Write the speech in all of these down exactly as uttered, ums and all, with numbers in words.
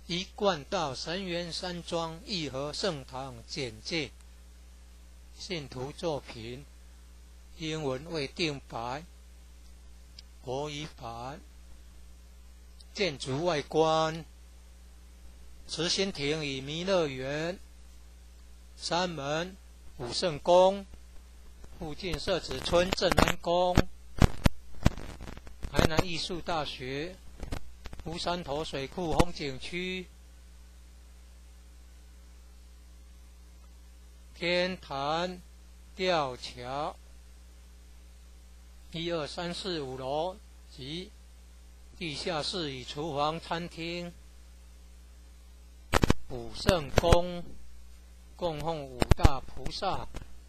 一贯道神源山庄义和圣堂简介。信徒作品，英文未定白，国语版。建筑外观，慈心亭与弥勒园，山门武圣宫，附近社子村镇安宫，台南艺术大学，乌山头水库风景区，天坛吊桥，一二三四五楼及地下室与厨房、餐厅。武圣宫供奉五大菩萨，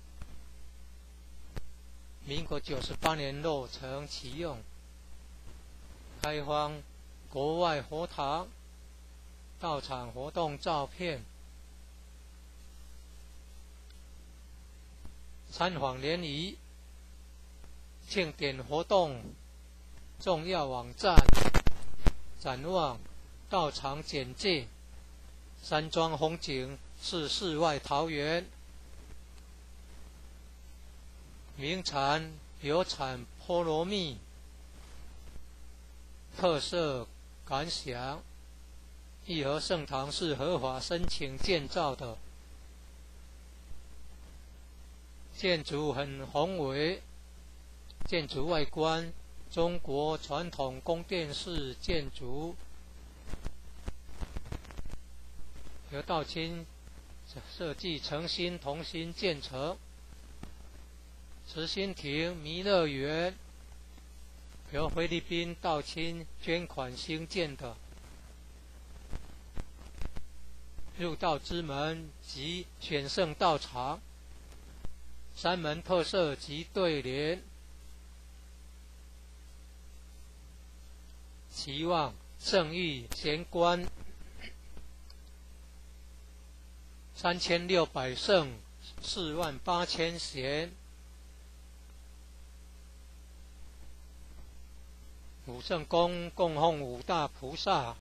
民国九十八年落成启用，开放国外佛堂到场活动照片。参访联谊庆典活动重要网站，展望到场简介。山庄风景是世外桃源，名产有产菠萝蜜，特色感想。义和圣堂是合法申请建造的，建筑很宏伟，建筑外观中国传统宫殿式建筑，由道清设计诚心同心建成。慈心亭弥勒园由菲律宾道清捐款兴建的，入道之门及选圣道场，山门特色及对联，期望圣域贤官，三千六百圣，四万八千贤。武圣宫供奉五大菩萨。